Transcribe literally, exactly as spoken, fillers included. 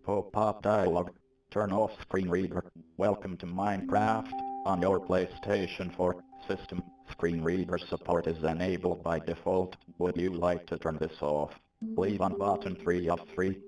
pop-up dialog. Turn off screen reader. Welcome to Minecraft on your PlayStation four system. Screen reader support is enabled by default. Would you like to turn this off? Leave on button three of three.